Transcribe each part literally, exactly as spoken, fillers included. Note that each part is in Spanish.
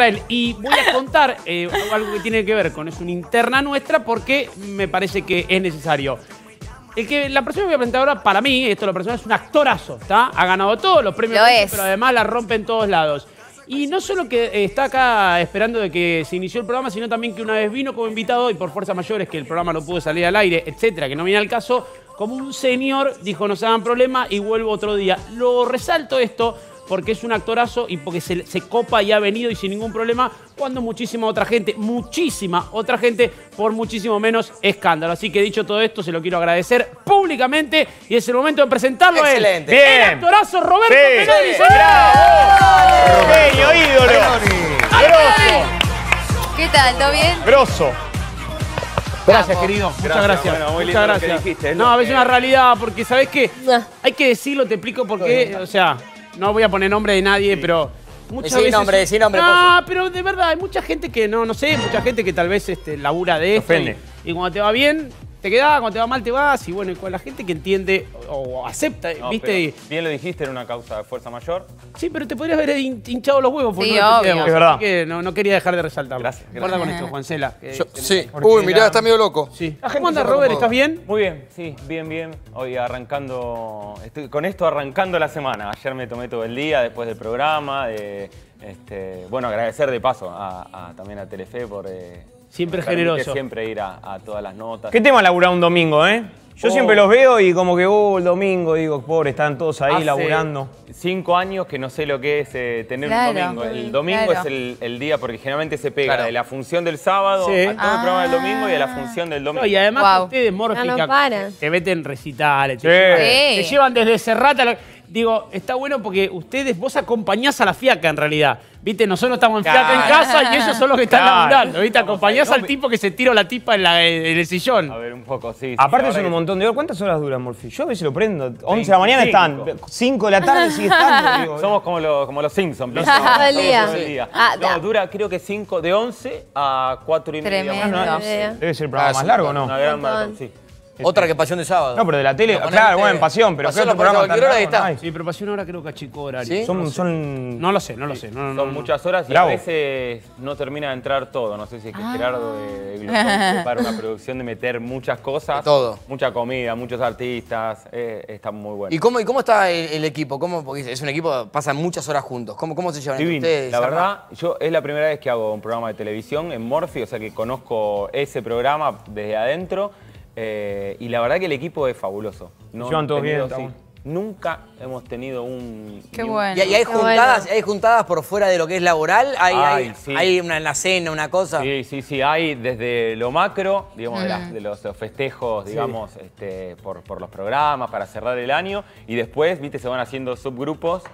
Y voy a contar eh, algo que tiene que ver con es una interna nuestra porque me parece que es necesario. El que, la persona que voy a presentar ahora, para mí, esto la persona es un actorazo, ¿está? Ha ganado todos los premios, Lo es. pero además la rompe en todos lados. Y no solo que eh, está acá esperando de que se inició el programa, sino también que una vez vino como invitado y por fuerzas mayores que el programa no pudo salir al aire, etcétera, que no viene al caso, como un señor dijo no se hagan problema y vuelvo otro día. Lo resalto esto porque es un actorazo y porque se, se copa y ha venido y sin ningún problema, cuando muchísima otra gente, muchísima otra gente, por muchísimo menos escándalo. Así que dicho todo esto, se lo quiero agradecer públicamente y es el momento de presentarlo a él. Excelente. Bien. Bien. El actorazo Roberto Sí. Benoni, Sí. señor. Genio, ídolo. Grosso. ¿Qué tal? ¿Todo bien? Grosso. Gracias, querido. Muchas Gracias. gracias. Bueno, muy Muchas lindo lo que gracias. dijiste, es no, lo a veces que- una realidad, porque ¿sabés qué? Hay que decirlo, te explico por qué. O sea, no voy a poner nombre de nadie, pero muchas Decí veces... nombre, decí nombre, No, pero de verdad, hay mucha gente que no, no sé, mucha gente que tal vez este, labura de esto. Ofende. Y, y cuando te va bien, te quedás, cuando te va mal, te vas. Y bueno, y con la gente que entiende o acepta, No, ¿viste? Y- pero bien lo dijiste, era una causa de fuerza mayor. sí, pero te podrías haber hin- hinchado los huevos. Por Sí, no obvio. defendíamos, Es verdad. así que no, no quería dejar de resaltarlo. Gracias, gracias. Guarda con esto, Juancela. que- Yo- que- sí. porque Uy, mirá, la- está medio loco. Sí. La gente ¿Cómo andas, se Robert? preocupa. ¿Estás bien? Muy bien, sí, bien, bien. Hoy arrancando, estoy con esto arrancando la semana. Ayer me tomé todo el día después del programa. De, este, bueno, agradecer de paso a, a- también a Telefe por... eh, Siempre me permite generoso. siempre ir a, a todas las notas. ¿Qué tema laburar un domingo, eh? Yo Oh. siempre los veo y como que, uh, el domingo, digo, pobre, están todos ahí Hace laburando. cinco años que no sé lo que es eh, tener Claro, un domingo. El domingo claro. es el, el día porque generalmente se pega Claro. de la función del sábado Sí. a todo el programa del domingo y a la Ah. función del domingo. No, y además Wow. ustedes, Mórfica, No, no para. te meten recitales, te, Sí. llevan, Sí. te llevan desde Serrata. lo- Digo, está bueno porque ustedes, vos acompañás a la fiaca en realidad. Viste, nosotros estamos en fiaca en Claro. casa y ellos son los que están Claro. laburando. Viste, acompañás ahí, al no, tipo que se tira la tipa en, la- en el sillón. A ver, un poco, sí. sí, Aparte la son un verdad montón de horas. ¿Cuántas horas dura Morphy? Yo a veces lo prendo. once de la mañana veinticinco. están. cinco de la tarde sigue estando. que digo, Somos como, lo- como los Simpsons. Los ¿viste? Simpsons. Todo el día. Todo el día. Ah, no, da. dura creo que cinco, de once a cuatro y media. Tremendo. más o no, menos. idea. debe ser el programa Ah, más sí, largo, Una ¿no? gran Un maratón, montón. sí. Otra que Pasión de Sábado. No, pero de la tele, Lo ponen claro, en bueno, tele. en Pasión, pero Pasión ¿qué otro lo ponen a programa cualquier hora y tan largo está. hay? Sí, pero Pasión ahora creo que achicó horario. ¿Sí? Son, son... No lo sé, no lo sé. No, no, Son no. muchas horas y Bravo. a veces no termina de entrar todo. No sé si es que Ah. Gerardo de, de Glutón para una producción de meter muchas cosas. De todo. Mucha comida, muchos artistas. Eh, está muy bueno. ¿Y cómo, ¿Y cómo está el, el equipo? ¿Cómo, porque es un equipo, pasan muchas horas juntos. ¿Cómo, cómo se llevan entre Divino. ustedes? La ¿Se verdad, arma? yo es la primera vez que hago un programa de televisión en Morphy, o sea que conozco ese programa desde adentro. eh, y la verdad que el equipo es fabuloso. No Se llevan hemos todos bien, tenido, está sí, bueno. Nunca hemos tenido un... Qué ni un- bueno. ¿Y, y hay, Qué juntadas, bueno. hay juntadas por fuera de lo que es laboral? ¿Hay, Ay, hay, sí. hay una, una cena, una cosa? Sí, sí, sí, hay desde lo macro, digamos, de, las- de los festejos, digamos, este, por, por los programas, para cerrar el año, y después, viste, se van haciendo subgrupos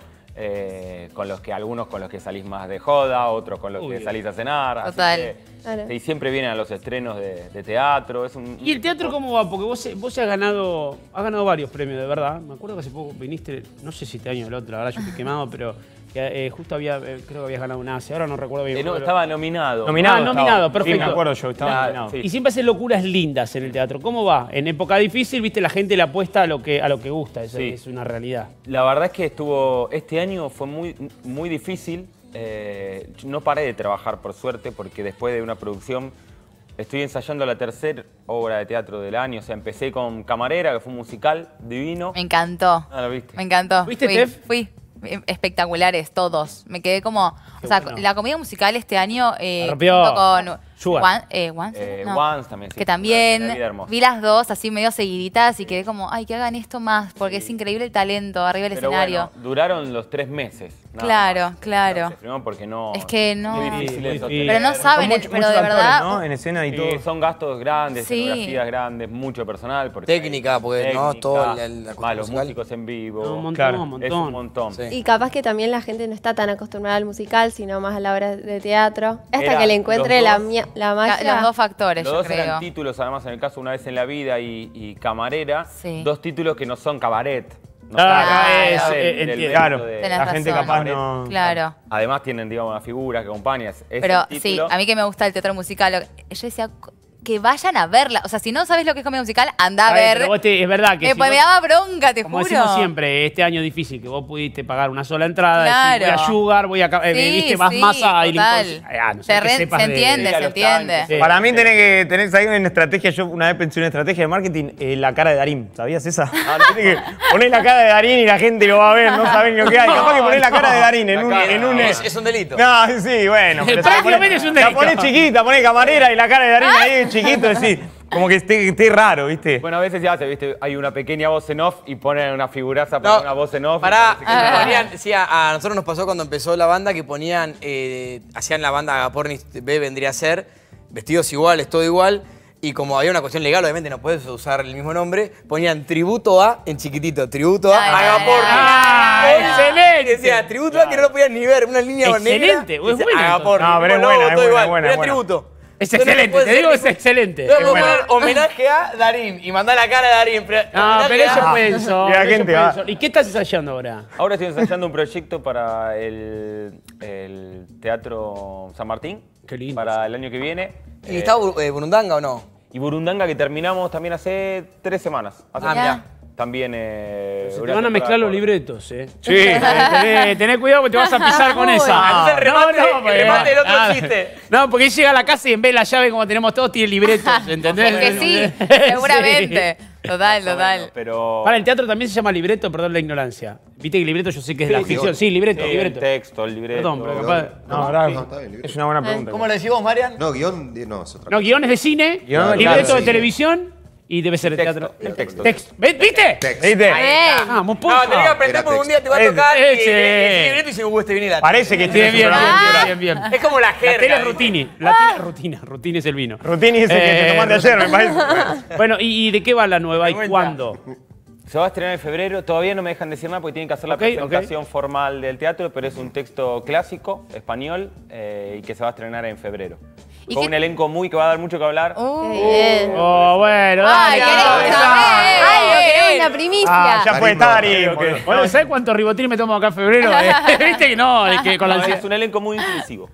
eh, con los que algunos con los que salís más de joda, otros con los Uy. que salís a cenar. así Total. que, Claro. este, y siempre vienen a los estrenos de, de teatro. Es un, ¿Y el teatro cómo va? Porque vos, vos has ganado has ganado varios premios, de verdad. Me acuerdo que hace poco viniste, no sé si este año o el otro, la verdad yo estoy quemado, pero que, eh, justo había, eh, creo que habías ganado una A C E, ahora no recuerdo bien. Eh, no, pero- estaba nominado. Nominado. Ah, nominado, estaba. perfecto. Sí, me acuerdo yo, estaba Claro, nominado. sí. Y siempre hacen locuras lindas en el teatro. ¿Cómo va? En época difícil, viste, la gente le apuesta a lo que, a lo que gusta, eso Sí. es una realidad. La verdad es que estuvo, este año fue muy, muy difícil. Eh, no paré de trabajar, por suerte, porque después de una producción estoy ensayando la tercera obra de teatro del año. O sea, empecé con Camarera, que fue un musical divino. Me encantó. Ah, ¿lo viste? Me encantó. ¿Fuiste, fui, Steph? Fui. Espectaculares, todos. Me quedé como... O sea, bueno. la comedia musical este año... Eh, La rompió. junto con... Sugar. Juan, eh, Juan, Eh, no. Once también, sí. Que también La vida hermosa. vi las dos así medio seguiditas y quedé como, ay, que hagan esto más, porque es increíble el talento arriba del Pero escenario. bueno, duraron los tres meses. nada Claro, más. claro. Se filmó porque no... Es que no- Muy difícil Muy eso. difícil. Pero no tener- saben, Son muchos- pero muchos de actores, verdad... ¿no? En escena y Sí, todo. son gastos grandes, Sí. escenografías grandes, mucho personal. Porque Técnica, hay porque, ¿no? Todo el- el- la más los musical. músicos en vivo. No, un montón, Claro. un Es montón. un montón. Sí. Y capaz que también la gente no está tan acostumbrada al musical, sino más a la obra de teatro. Hasta Era que le encuentre los la, dos- mia- la Ca- magia. Los dos factores, Los yo dos creo. eran títulos, además, en el caso Una vez en la vida y, y Camarera. Sí. Dos títulos que no son cabaret. No Ah, saben es, del- eh, del entiendo. mérito Claro, de- Tenés la gente razón. capaz no... Claro. Además tienen, digamos, una figura que acompaña. Es Pero el sí, título. a mí que me gusta el teatro musical, lo- yo decía, que vayan a verla. O sea, si no sabes lo que es comedia musical, anda a Ay, ver. pero vos te- es verdad que Eh, si pues vos- me daba bronca, te Como juro. decimos siempre, este año difícil, que vos pudiste pagar una sola entrada, Claro. decir, voy a Sugar, voy a... eh, Sí, viste más sí, masa y total. ah, no sé, Se que re- sepas se de- entiende, de- se los entiende. tanques. Sí. Para mí tenés que tenés ahí una estrategia, yo una vez pensé en una estrategia de marketing, eh, la cara de Darín, ¿sabías esa? Ah, Viste que ponés la cara de Darín y la gente lo va a ver, no saben ni lo que hay. Capaz que ponés la cara de Darín en un... cara. En un Es, es un delito. No, sí, bueno. pero si la Prácticamente ponés- es un La delito. ponés chiquita, ponés camarera y la cara de Darín ahí chiquito, decís, como que esté, esté raro, ¿viste? Bueno, a veces ya hace, ¿viste? Hay una pequeña voz en off y ponen una figuraza para No, una voz en off. y Pará, parece que- Ah. ponían, sí, a, a nosotros nos pasó cuando empezó la banda que ponían, eh, hacían la banda Agapornis B vendría a ser, vestidos iguales, todo igual, y como había una cuestión legal, obviamente no puedes usar el mismo nombre, ponían tributo a, en chiquitito, tributo a Ay, Agapornis. ¡Ah, Hoy excelente! Decía, tributo a que no lo podían ni ver, una línea Excelente, negra. es decía, buena, Agapornis, entonces. No, pero es mismo buena, logo, es todo buena, igual, buena, era buena. tributo. Es Entonces, no excelente, puede te ser digo, es tipo- excelente. Entonces Es puedo buena. poner homenaje a Darín y mandar la cara de Darín. Pero No, homenaje pero eso a- fue eso. Y la eso gente fue va- eso. ¿Y qué estás ensayando ahora? Ahora estoy ensayando un proyecto para el, el Teatro San Martín. Qué lindo, Para el año que viene. ¿Y Eh, está Bu- eh, Burundanga o no? y Burundanga, que terminamos también hace tres semanas. Hace Ah, mirá. También. Eh, Se te una van a temporada mezclar los corta. libretos, ¿eh? Sí. Tenés, tenés cuidado porque te vas a pisar con Uy. esa. Entonces el remate- el porque- remate del otro ah, chiste. No, porque él llega a la casa y en vez de la llave como tenemos todos, tiene libretos, ¿entendés? Que sí, Sí. seguramente. Total, Más o total. menos, Pero. Para el teatro también se llama libreto, perdón la ignorancia. Viste que libreto yo sé que es de la Sí, sí, ficción. sí. Sí, libreto, Sí, libreto. el texto, el libreto. Perdón, pero capaz. No, ahora No, está bien, libre. es una buena pregunta. ¿Cómo lo decís vos, Marian? No, guión, di- no, es otra No, cosa. guiones de cine, Guión de libreto teatro, de sí. televisión y debe ser de Texto, teatro. el texto. Texto. ¿Ves- ¿Viste? Texto. ¿Viste? Vamos, No, porfa. tenés que aprender Era porque un día te va a texto. tocar y Ese. ese libreto y se me gusta viene la Parece que Bien, tiene bien, su programa. bien, bien, bien. Es como la La jerga. tele es ¿viste? Rutini. La tele es rutina. Rutini es el vino. Rutini ese que Eh, te tomaste ayer, me parece. Bueno, ¿y, y de qué va la nueva y vuelta. cuándo? Se va a estrenar en febrero, todavía no me dejan decir nada porque tienen que hacer la Ok, presentación formal del teatro, pero es un texto clásico, español, eh, y que se va a estrenar en febrero. ¿Y Con qué- un elenco muy que va a dar mucho que hablar. Uh. Qué bien. Oh, bueno, Ay, dale. queremos dale. saber. Ay, queremos la primicia. Ah, ya puede estar Darín. Ok. Bueno, ¿sabes cuánto ribotil me tomo acá en febrero? Eh, ¿Viste que no? Es que con la No, ansiedad. es un elenco muy inclusivo.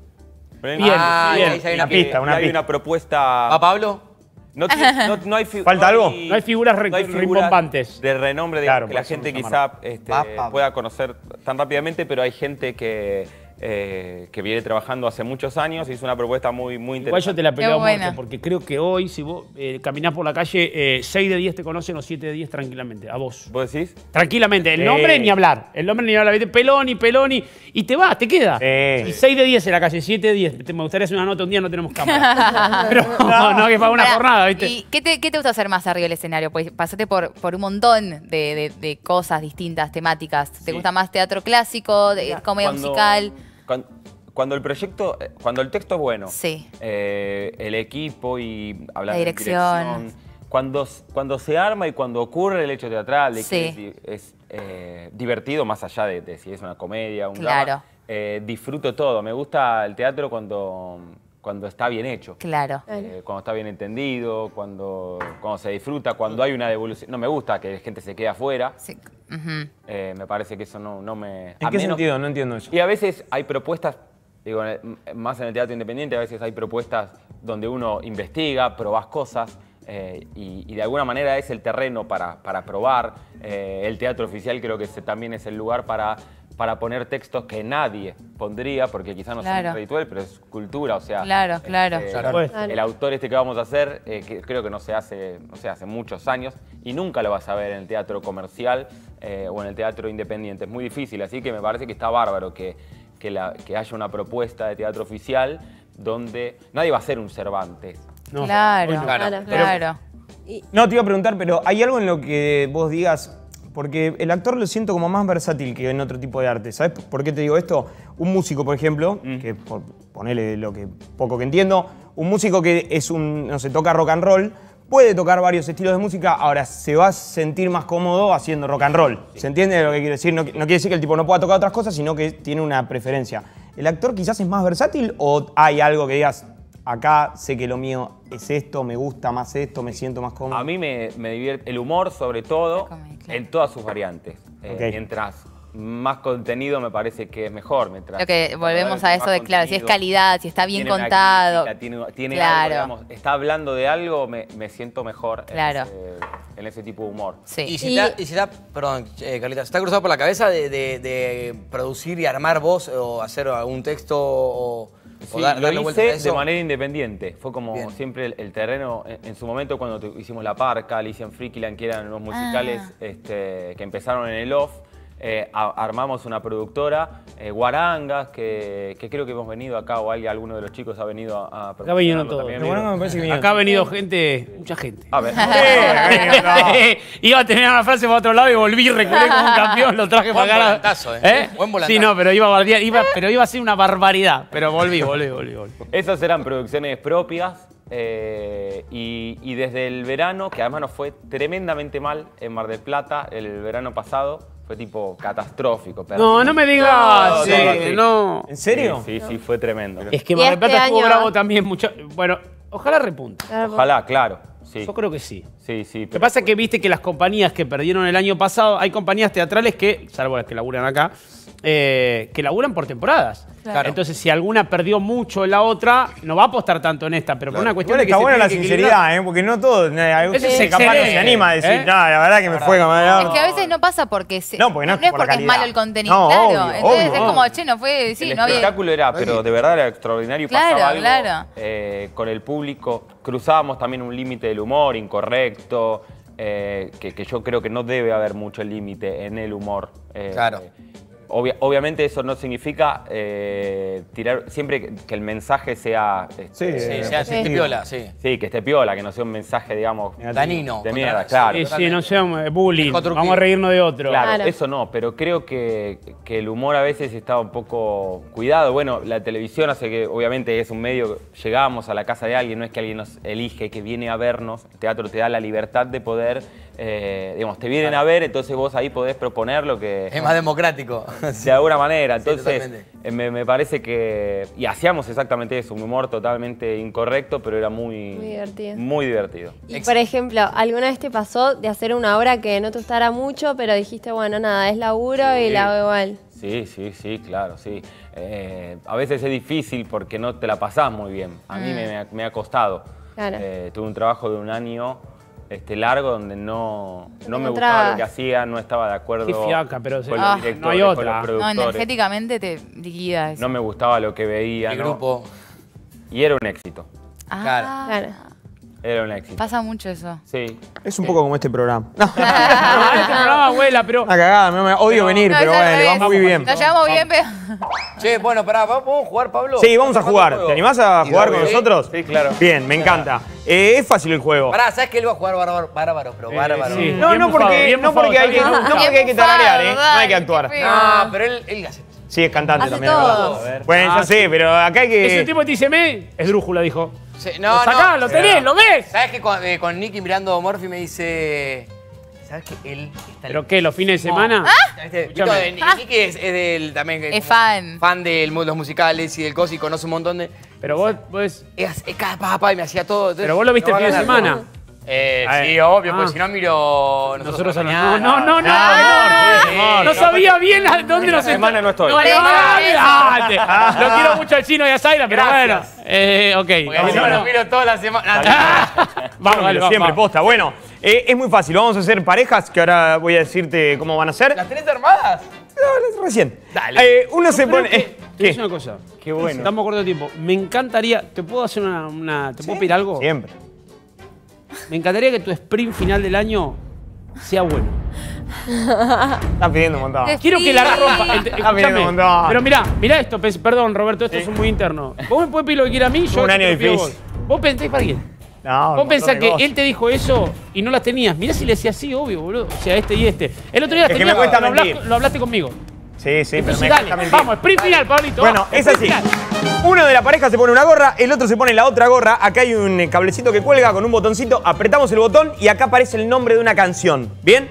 Un Bien, Ah, bien. ahí ya hay y una Una que- pista, una y hay pista. una propuesta. ¿Va Pablo? No, tiene- no- no hay fi- ¿Falta algo? No hay figuras re- rimbombantes. de renombre de Claro, que la por eso gente nos quizá este, Va, Pablo. pueda conocer tan rápidamente, pero hay gente que, eh, que viene trabajando hace muchos años y es una propuesta muy, muy Igual yo interesante. te la peleo Qué a muerte, buena. porque creo que hoy, si vos eh, caminás por la calle, eh, seis de diez te conocen o siete de diez tranquilamente, a vos. ¿Vos decís? Tranquilamente, el Sí. nombre ni hablar. El nombre ni hablar, ¿viste? Peloni, Peloni. Y te va, te queda. Sí. Y seis de diez en la calle, siete de diez. Te- Me gustaría hacer una nota un día, no tenemos cámara. Pero no, no, que para una Pará, jornada, ¿viste? ¿Y qué te, qué te gusta hacer más arriba del escenario? Pues pasaste por, por un montón de, de- de cosas distintas, temáticas. ¿Te Sí. gusta más teatro clásico, de, comedia Cuando- musical? Cuando, cuando el proyecto, eh, cuando el texto es bueno, Sí. eh, el equipo y hablar La de dirección. dirección, cuando, cuando se arma y cuando ocurre el hecho teatral, de Sí. que es, di- es, eh, divertido más allá de, de si es una comedia, un Claro. drama, eh, disfruto todo. Me gusta el teatro cuando, cuando está bien hecho. Claro. Eh, cuando está bien entendido, cuando, cuando se disfruta, cuando hay una devolución. No me gusta que la gente se quede afuera. Sí. Ujú. Eh, me parece que eso no, no me... ¿En a qué menos- sentido? No entiendo eso. Y a veces hay propuestas, digo, en el- más en el teatro independiente, a veces hay propuestas donde uno investiga, probás cosas eh, y, y de alguna manera es el terreno para, para probar. Eh, el teatro oficial creo que ese también es el lugar para, para poner textos que nadie pondría, porque quizás no Claro. son ritual, pero es cultura, o sea... Claro, claro. este, Claro. El autor este que vamos a hacer, eh, que creo que no se hace, no sé, hace muchos años y nunca lo vas a ver en el teatro comercial eh, o en el teatro independiente. Es muy difícil, así que me parece que está bárbaro que, que, la- que haya una propuesta de teatro oficial donde nadie va a ser un Cervantes. No, Claro, hoy no. claro, Claro. No, te iba a preguntar, pero ¿hay algo en lo que vos digas? Porque el actor lo siento como más versátil que en otro tipo de arte. ¿Sabes por qué te digo esto? Un músico, por ejemplo, que por ponerle lo que poco que entiendo, un músico que es un, no sé, toca rock and roll, puede tocar varios estilos de música, ahora se va a sentir más cómodo haciendo rock and roll. ¿Se entiende lo que quiero decir? No, no quiere decir que el tipo no pueda tocar otras cosas, sino que tiene una preferencia. ¿El actor quizás es más versátil o hay algo que digas, acá sé que lo mío es esto, me gusta más esto, me siento más cómodo? A mí me, me divierte el humor, sobre todo, La comedia, claro. en todas sus variantes. Eh, Ok. Mientras más contenido me parece que es mejor. Mientras, Lo que volvemos a eso más de, claro, si es contenido, calidad, si está bien tiene una contado. crítica, tiene tiene Claro. algo, digamos, está hablando de algo, me, me siento mejor Claro. en, ese, en ese tipo de humor. Sí. Y si, Y- te ha, y si te ha- perdón, eh, Carlita, ¿se te ha cruzado por la cabeza de, de- de producir y armar vos o hacer algún texto o, Sí, o dar- darle lo vueltas a hice eso? de manera independiente. Fue como Bien. siempre el, el terreno, en, en su momento cuando tu- hicimos La Parca, Alicia en Freakyland, que eran unos musicales Ah. este, que empezaron en el off, eh, a- armamos una productora, eh, Guarangas, que, que creo que hemos venido acá, o alguien, alguno de los chicos ha venido a, a Acá vinieron promocionarlo todos. también, Pero bueno, me ¿vieron? parece que vinieron. Acá ha venido gente, mucha gente. A ver. Iba a tener una frase para otro lado y volví, reculé como un campeón, lo traje Buen para acá. volantazo, eh. Buen volantazo. Sí, no, pero iba a bardear, iba, pero iba a ser una barbaridad. Pero volví, volví, volví, volví. Esas eran producciones propias eh, y, y desde el verano, que además nos fue tremendamente mal en Mar del Plata, el verano pasado, fue tipo catastrófico. No, perdimos no me digas, todo, sí, todo, sí. no. ¿En serio? Sí, sí, sí, fue tremendo. Es que Y Mar del este Plata estuvo año- bravo también mucho. Bueno, ojalá repunte. Ojalá, claro. Sí, Yo creo que sí. sí, sí. Lo que pasa es que viste que las compañías que perdieron el año pasado, hay compañías teatrales que, salvo las que laburan acá, eh, que laburan por temporadas. Claro. Entonces, si alguna perdió mucho en la otra, no va a apostar tanto en esta, pero por una cuestión Igual de que está se buena la tiene que equilibrar. sinceridad, ¿eh? Porque no todo. eh, hay- Eso es capaz no excelente, se anima a decir, ¿eh? no, la verdad que me fue camarada. Es que a veces no pasa porque se- No, porque no es por porque es calidad. malo el contenido, No, claro. obvio, Entonces obvio, es obvio. como, che, no fue, sí, el no había. espectáculo era, pero de verdad era extraordinario. Claro, pasaba algo, claro. eh, con el público. Cruzábamos también un límite del humor incorrecto, eh, que, que yo creo que no debe haber mucho límite en el humor. eh, Claro. obvia- obviamente eso no significa eh, tirar, siempre que, que el mensaje sea... este, Sí, Sí, Eh, se hace sí. piola, sí. sí, que esté piola, que no sea un mensaje, digamos, Danino. de mierda, contra- claro. Sí, sí, no seamos bullying. Dejo truquillo. Vamos a reírnos de otro. Claro, Claro. eso no, pero creo que, que el humor a veces está un poco cuidado. Bueno, la televisión hace que, obviamente, es un medio, llegamos a la casa de alguien, no es que alguien nos elige, que viene a vernos. El teatro te da la libertad de poder, eh, digamos, te vienen a ver, entonces vos ahí podés proponer lo que... Es más democrático. De alguna manera. Entonces, totalmente. eh, me, me parece que... Y hacíamos exactamente eso, un humor totalmente incorrecto, pero era muy... Muy divertido. Muy divertido. Y por ejemplo, ¿alguna vez te pasó de hacer una obra que no te gustara mucho, pero dijiste, bueno, nada, es laburo y Sí. la hago igual? Sí, sí, sí, claro, sí. Eh, a veces es difícil porque no te la pasás muy bien. A mí me, me ha- me ha costado. Claro. Eh, tuve un trabajo de un año este, largo donde no, No no te me gustaba lo encontrabas. que hacía, no estaba de acuerdo Qué fiaca, pero se- con Ah, los directores, no hay con otra. los No, productores. energéticamente te liquida eso. No me gustaba lo que veía. El ¿no? grupo. Y era un éxito. Ah, Claro. Era un éxito. pasa mucho eso. Sí. Es un poco como este programa. No, Ah, este programa, abuela, pero. una cagada, me, me odio venir, No, pero es al bueno, le va revés. muy bien. Nos llevamos bien, pero. Che, bueno, pará, ¿vamos a jugar, Pablo? Sí, vamos a jugar. ¿Te animás a Y jugar dale. con nosotros? Sí, claro. Bien, me encanta. Eh, es fácil el juego. Pará, ¿sabes que él va a jugar bárbaro, bárbaro pero bárbaro? sí. No, Bien no bufado, porque, bien no bufado, porque hay que, está bien no porque hay que tararear, ¿eh? No hay que actuar. Qué feo. No, pero él, él hace... Sí, es cantante Hace también. todo. ¿verdad? Bueno, Ah, ya sé, pero acá hay Ese que... tipo que te dice me, es drújula, dijo. Sí, Lo no, sacás, no. lo tenés, lo ves. ¿Sabes que con, eh, con Nicky mirando Morphy me dice... ¿Sabes que él está... ¿Pero qué, los fines de semana? ¿Viste? Escuchame. Vito, eh, Nicky es, es del también... Es fan. Fan de los musicales y del coso y conoce un montón de... Pero vos, vos. Es, es cada papá y me hacía todo. entonces, Pero vos lo viste no el va a fin de ganar, semana. ¿no? Eh, A ver. sí, obvio, Ah. porque si no miro... Nosotros a los- mañana. No, no, no, no. Ah, no, sí, no, no sí. sabía bien a dónde nos semana no estoy. No, Por eso, no, por eso. olvidate. Lo quiero mucho al chino y a Zaira, pero Gracias. bueno. Eh, ok. Porque si no, lo miro toda la semana. Vamos, Vamos, dale, vamos, siempre, vamos. posta. Bueno, eh, es muy fácil. Vamos a hacer parejas, que ahora voy a decirte cómo van a ser. ¿Las tenés armadas? No, recién. Dale. Eh, uno se Pero pone... que- eh, te voy a decir ¿Qué? una cosa. Qué bueno. Estamos corto de tiempo. Me encantaría. ¿Te puedo hacer una. una- ¿Te puedo pedir algo? Siempre. Me encantaría que tu sprint final del año sea bueno. Estás pidiendo un montón. Es- Quiero que la Sí. rompa. Ent- Ah, bien, escúchame. un montón. Pero mirá, mirá esto. pens- Perdón, Roberto, esto es muy interno. Vos me podés pedir lo que quieras a mí, yo Un te año lo pido a difícil. Vos. Vos pensás para quién. No, un Vos pensás montón de que cosas. él te dijo eso y no las tenías. Mirá si le decía así, obvio, boludo. O sea, este y este. El otro día Es que tenías, me cuesta lo, hablaste, mentir. lo hablaste conmigo. Sí, sí, pero Entonces me dale, cuesta mentir. vamos, sprint final, Pablito. Bueno, vamos, es sprint así. final. Uno de la pareja se pone una gorra, el otro se pone la otra gorra. Acá hay un cablecito que cuelga con un botoncito. Apretamos el botón y acá aparece el nombre de una canción. ¿Bien?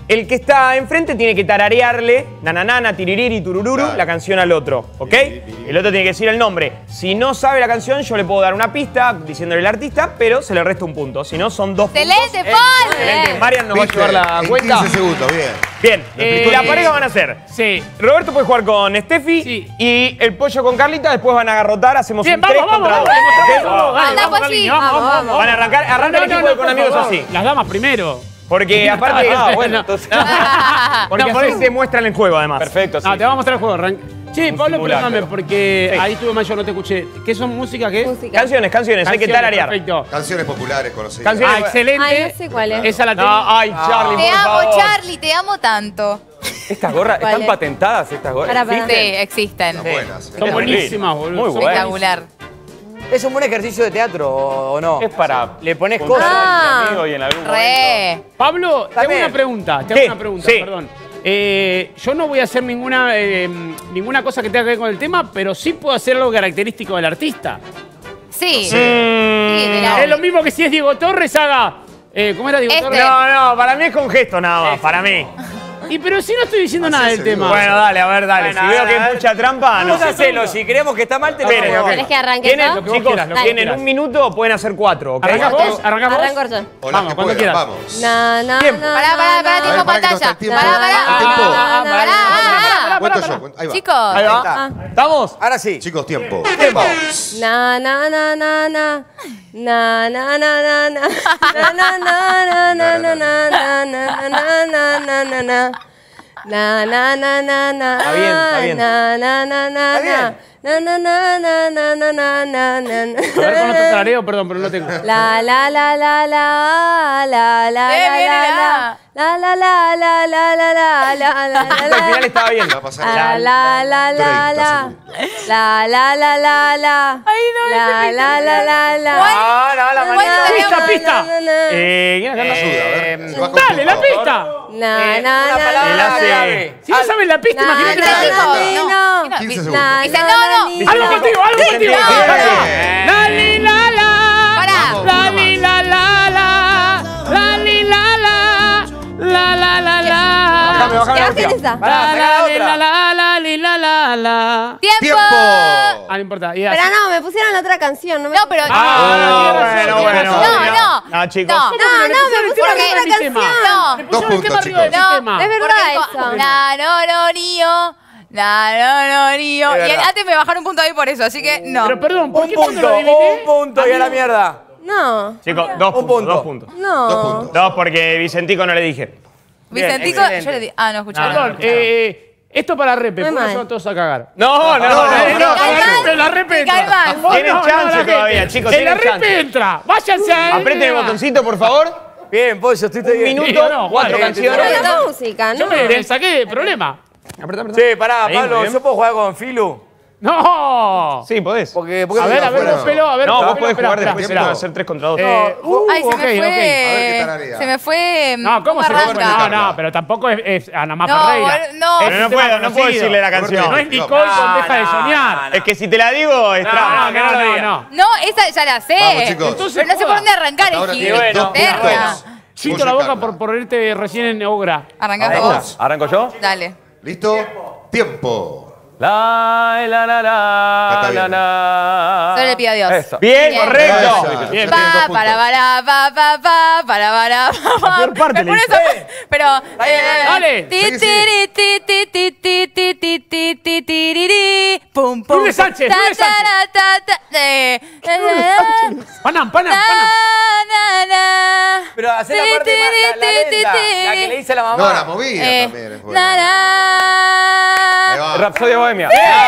el que está enfrente tiene que tararearle, nananana, tiririri, turururu, Claro. la canción al otro, ¿ok? El otro tiene que decir el nombre. Si no sabe la canción, yo le puedo dar una pista diciéndole el artista, pero se le resta un punto. Si no, son dos puntos. ¡Excelente, Paul! Excelente. Marian nos va a ¿Viste? llevar la En cuenta. quince segundos, bien. Bien, Eh, la pareja van a ser. Sí. Roberto puede jugar con Steffi Sí. y el pollo con Carlita. Después van a agarrotar, hacemos Bien, un vamos, tres vamos, contra vamos, dos. vamos, ¿Ok? vamos, dale, Anda, vamos, pues sí. Carliño, vamos, Vamos, vamos, vamos. Van a arrancar, arranca el equipo de con por amigos favor. así. Las damas primero. Porque aparte. Ah, bueno, entonces- Porque No, por así eso- se muestran el juego, además. Perfecto, sí. No, te vamos a mostrar el juego. arran- Che, Pablo, simulacro. perdóname, porque Sí. ahí estuve mal, yo no te escuché. ¿Qué son música? ¿Qué es? Música. Canciones, canciones, hay que Canciones, tararear. Perfecto. Canciones populares conocidas. Canciones- Ah, excelente. Ay, no sé cuál es. Esa la tengo. No, ay, Charlie, Te por amo, favor. Charlie, te amo tanto. Estas gorras, ¿Cuál ¿están es? patentadas estas gorras? Pará, pará. Sí, existen. Están buenas. Son Es buenísimas, boludo. Muy Son buenas. Espectacular. ¿Es un buen ejercicio de teatro o o no? Es para... Le pones juntar cosas. Ah. con amigos y en algún momento... Re. Pablo, te hago También. una pregunta. Te hago ¿Qué? una pregunta, Sí. perdón. Eh, yo no voy a hacer ninguna, eh, ninguna cosa que tenga que ver con el tema, pero sí puedo hacer algo característico del artista. Sí. Sí. Sí, de la- Es lo mismo que si es Diego Torres haga. Eh, ¿Cómo era Diego Este. Torres? No, no, para mí es con gesto nada más, para mí. Y pero si no estoy diciendo Así nada es del seguro. tema. Bueno, dale, a ver, dale. Bueno, si a veo ver, que a hay ver. mucha trampa, no. Vamos a hacerlo. Si creemos que está mal, te lo Esperen, hacemos. ok. ¿Querés que arranque Tienen, yo? Lo que vos chicos, quieras, lo que vos tienen quieras. un minuto, pueden hacer cuatro, ¿ok? ¿Arrancás vos? ¿Arrancás vos? Arranco yo. O las Vamos, que cuando puedan, quieras. vamos. Na, na, Tiempo. na, Pará, pará, na, pará, na. tiempo A ver, para que no está pantalla. el tiempo. Pará, pará. Ah, tiempo. Pará, pará. Cuento yo. cuento- Ahí va. Chicos. Ahí va. está. ¿Estamos? Ahora sí. Chicos, tiempo. Na, na, na, na, na. Na, na, na, na, na. Na, na, na, na, na, na, na, na, na, na, na, na, na, na. Na, na, na, na, na. Está bien, está bien. Na, na, na, na, Está na. Na, na, na, na, na, na, na, na, na. A ver con otro tarareo, perdón, pero no tengo. La la la la la la la Eh, la viene la la. la la la la la la la la la Al final la estaba bien. Va a pasar la la la la la la la la la la Ay, no, la ese la la la la Ah, no, la Bueno, manera. Pista, pista. na, na, Eh, ¿quién canta? Ayuda, a ver. Eh, Se va con Dale, la punto. pista. na Eh, na una na palabra Él hace- clave. Si no saben la pista, na imagínate na la Chicos, pista. no, no. quince Mi- segundos. na, Dice, na, no, no. ni, Algo na. contigo, algo contigo. Eh. La li la la. Pará. La li la la la. La li la la. La la la la. Bájame, bájame la ¿Qué hacen velocidad. esa? Pará, La sacá la la li otra. la la la li la la la. ¡Tiempo! ¡Tiempo! Ah, no importa. y así. Pero no, me pusieron la otra canción. No, me No, pero. Ah, no, bueno, no, bueno. No, no. No, chicos. No. No, no, me pusieron Porque- la otra tema. canción. No. Le Dos pusieron el tema puntos, arriba del chicos. sistema. Es verdad Porque eso. dijo, Na, no, no, río. Na, no, no, río. Es Y verdad. antes me bajaron un punto ahí por eso, así que no. Pero perdón, ¿por Un qué cuando lo punto, adiviné? un punto y a la mierda. No, Chicos, dos Un puntos, punto. dos puntos. Dos no. puntos. Dos porque Vicentico no le dije. Vicentico, excelente. yo le di. Ah, no, escucharon. Perdón, eh, esto para repe, Muy por eso mal. van todos a cagar. No, no, no. no, no, Eh, no. calma. pero la repe entra. Calma. Oh, Tienen no, no, chance la gente. todavía, chicos, En la tienen repe chance. entra. Váyanse a Aprieten el botoncito, por favor. Bien, pollo, estoy Un minuto, Sí, no, cuatro vale. canciones. Pero la música, Yo ¿no? me le saqué de problema. Apretá, apretá. Sí, pará, Ahí, muy Pablo, bien. ¿yo puedo jugar con Filu? ¡No! Sí, podés. Porque, porque A ver, a ver, Bueno. los pelos, a ver. No, los vos pelos, podés espera, jugar espera, después, espera. van a ser tres contra dos. Eh, uh, Ay, se ok, me fue. ok. A ver qué tararea. Se me fue. No, ¿cómo se me fue? arranca? No, no, pero tampoco es, es Ana Más No, Ferreira. bol- no. Pero no Es tema puedo, no puedo conocido. decirle la canción. No es Nicole con Deja de Soñar. no, no. Es que si te la digo, es No, trampa. no, no, no, no. No, esa ya la sé. Vamos, chicos. Entonces, Pero no sé por dónde arrancar, Hasta ahora es tienen dos Terra. puntos. Chito Pollo la y boca Carla. por ponerte recién en obra. Arrancás Vamos. vos. ¿Arranco yo? Dale. ¿Listo? Tiempo. La, la, la, Canta la, bien. la, la. Solo le pido a Dios. Eso. Bien, Bien. correcto. Esa. Bien. Ya tienen dos Pa, puntos. para, para, pa, pa, pa, para, para, pa, pa. peor parte Me le pones a- Pero. Dale, eh, dale. ti, Seguí, tiri, ti, ti, ti, ti, ti, ti, ti, ti, tiriri. Pum, pum. Lourdes Sánchez, Ta, Lourdes ta, Sánchez. ta, ta, eh, eh, Panam, Panam, na, Panam. na, na. Pero hacer la parte más, la, la lenta, la que le dice a la mamá. No, la movida Eh, también es buena. na, na. Ahí va. Rapsodia Bohemia.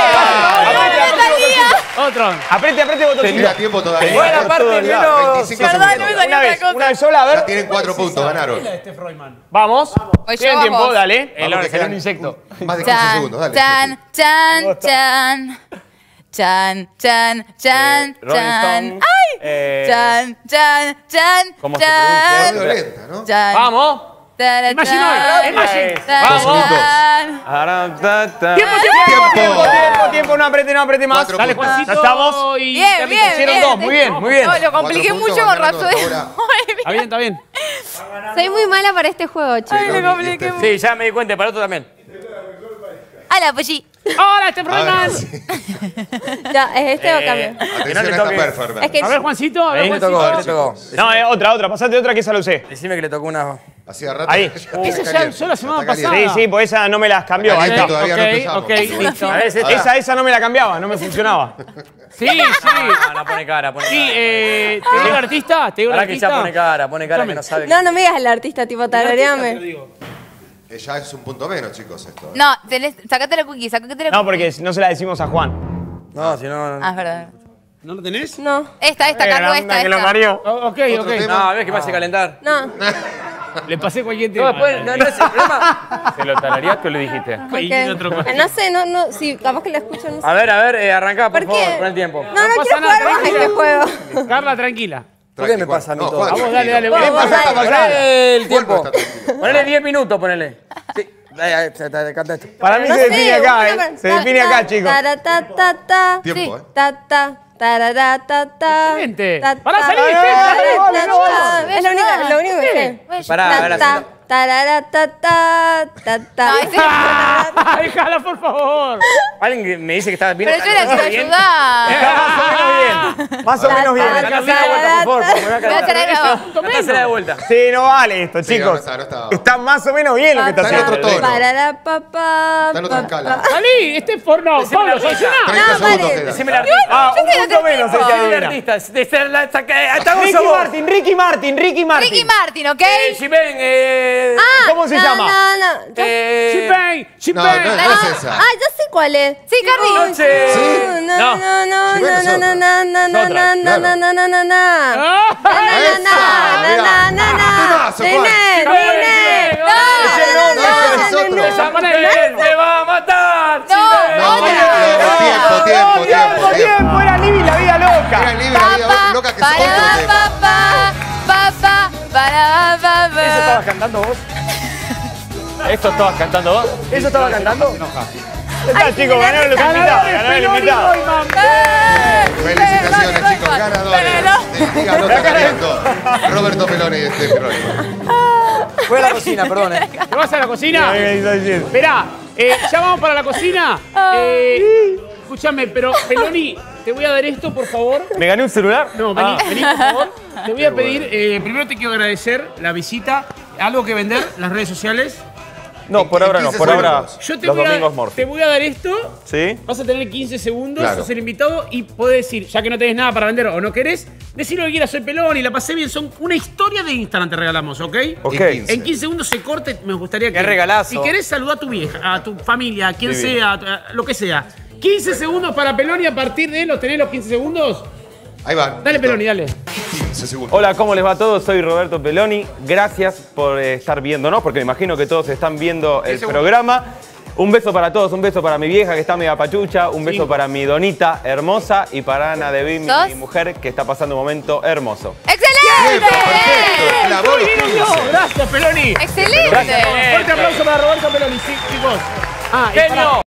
Otro. Apriete, apriete botoncito. Queda tiempo todavía. Buena parte todos menos. veinticinco Perdón, no me segundos. salió Una otra vez, cosa. una vez sola, a Ya ver. tienen cuatro puntos, ganaron. Este Freudman. Vamos. Voy yo, Tienen tiempo, vamos. dale. Vamos, El que orden salió quedan un insecto. Más de quince Chan, segundos, dale. chan, chan, chan. Chan, chan, chan, Eh, Rolling chan. Stone. ¡Ay! Eh, Chan, chan, chan, ¿Cómo se chan. Medio lenta, ¿no? Chan. Vamos. Tara, Imagine chan, Oil, Imagine. chan, Vamos. chan. Aram, ta, ta. Tiempo, Tiempo, tiempo, tiempo, tiempo, tiempo. No apriete, no apriete más. Cuatro Dale, puntos. Juancito. Ya estamos. Y Bien, Carlita. bien, Hicieron bien. dos, muy bien, muy bien. No, lo compliqué Cuatro puntos, mucho con ganaron Rapsodia. hasta ahora. Está bien, está bien. Soy muy mala para este juego, chicos. Ay, me compliqué. Sí, ya me di cuenta, para otro también. ¡Hala, Polly! ¡Hola, este programa! Ahora sí. Ya, ¿es este o Eh, cambio? Atención no a le esta toques. performance. Es que A ver, Juancito, a ver, Ahí le Juancito. tocó, le tocó. No, eh, otra, otra. Pasate otra que esa la usé. Decime que le tocó una. Hacía rato. Ahí. que Esa está ya caliente, usó la semana está caliente. pasada. Sí, sí, pues esa no me las cambió. Ahí Caliente, está. todavía no Ok, empezamos. ok, listo. A ver, ese- Esa, esa no me la cambiaba, no me funcionaba. Sí, sí. Ah, no, pone cara, pone Sí, cara. eh, ¿te digo el artista? ¿Te digo el Ahora que ya artista? pone cara, pone cara que no sabe. No, no me digas el artista, tipo, tarareame. Eh, Ya es un punto menos, chicos, esto. ¿eh? No, tenés, sacate la cookie, sacate la cookie. No, porque no se la decimos a Juan. No, si no. Ah, es verdad. ¿No lo tenés? No, Esta, esta, Eh, Carlos, la esta, onda que lo esta. parió. Oh, ok, Otro ok. tema. No, a ver que me hace calentar. no. Le pasé cualquier No, tema. después, no, no es el problema. ¿Se lo tarareaste o le dijiste? Y Ok. otro más. Eh, No sé, no, no, sí, capaz que lo escucho, no sé. A ver, a ver, eh, arrancá, por, ¿Por qué? favor, pon el tiempo. No, no, No quiero pasa nada, jugar más a este tranquila. juego. Carla, tranquila. ¿Por qué me Tranqui, pasa a mí Juan. todo? No, Juan, Vamos, dale, dale, tranquilo. vos. Vos, dale. Ponele el Juan no tiempo. está tranquilo. Ponele diez minutos, ponele. Sí. Ahí, ahí, te- te- canta esto. Para mí No se sé, define acá, una ¿eh? per- Se ta, define ta, acá, chicos. tara, ta, ta, ta. Tiempo, ¿eh? Ta, ta, tarara, ta, ta. Excelente. Ta, Pará, ta, salí, ta, Esther, ta, salí, ta, vale, ta, vale. ta. Es lo único, lo único que sé. Pará, Ta, pará, ta, sí. tarara, ta, ta, ta, ta. No, ese- Ah, déjala, por favor. Alguien que me dice que está bien. Pero yo la quiero bien. ayudar. Está más o menos bien. Más o menos bien. Ta, Cantásela de vuelta, por favor, porque me va a Voy a hacer calentar. algo. Cantásela de vuelta. Sí, no vale esto, Sí, chicos. no está, no está. Está más o menos bien lo que está Está en otro haciendo. tono. Parara, pa, pa, Está en otra pa, escala. pa. Salí, este es porno. Pablo, solucioná. treinta No, segundos vale. quedan. Decime el artista. Ah, un soy punto menos el que Decime el adivina. artista. De ser la saca- hasta vos Ricky sos vos. Martin, Ricky Martin, Ricky Martin. Ricky Martin, ¿ok? Eh, si ven, eh. Ah, ¿Cómo se no, llama? No, no, ya- eh, Chipeng, No, Chipeng. no, no es esa. Ah, ya sé cuál es. Sí, Carly. Noche. No, no, no, no, Sí, bueno, es no, no, otra. no, no, no, Es otra, no, claro. no, no, no, no, no. Ah, Esa, mirá. Temazo, Juan. Esa mujer te va a matar. No, No, otra. tiempo, tiempo, tiempo, tiempo, tiempo. tiempo, era Libby la vida Era loca. libre, la vida Pa, loca que es para, otro tema. pa, pa, pa, pa, para, pa, pa. ¿Eso estabas cantando vos? ¿Esto estabas cantando vos? ¿Eso estaba cantando? Está, chicos, ganaron los invitados. Ganaron el invitado. Felicitaciones, chicos, ganadores del Día No Talento. Roberto Peloni de este programa. Fue a la cocina, perdón. eh. ¿Te vas a la cocina? ¿Qué está diciendo? Esperá, eh, ya vamos para la cocina. Eh, escúchame, pero Peloni, te voy a dar esto, por favor. ¿Me gané un celular? No, vení, Ah. vení, por favor. Te voy a pedir, eh, primero te quiero agradecer la visita. ¿Algo que vender? ¿Las redes sociales? No, por En ahora no. quince Por ahora segundos. Yo te, los voy a, domingos Morphy. te voy a dar esto. ¿Sí? Vas a tener quince segundos, Claro. sos el invitado y podés decir, ya que no tenés nada para vender o no querés, decir lo que quieras, soy Peloni, la pasé bien, son una historia de Instagram te regalamos, ¿ok? Ok. En quince. En quince segundos se corte, me gustaría que... Qué regalazo. Si querés, saludá a tu vieja, a tu familia, a quien Divino. sea, a- a lo que sea. quince segundos para Peloni, a partir de los tenés los quince segundos. Ahí va. Dale, Peloni, dale. quince segundos. Hola, ¿cómo les va a todos? Soy Roberto Peloni. Gracias por eh, estar viéndonos, porque me imagino que todos están viendo el programa. Un beso para todos, un beso para mi vieja que está media pachucha, un beso Sí. para mi donita hermosa y para Ana de mi, ¿Sos? mi mujer que está pasando un momento hermoso. ¡Excelente! Perfecto. Clavó los quince. Gracias, Peloni. ¡Excelente! Fuerte aplauso para Roberto Peloni, sí, chicos. Ah, y ¡Genio! pará.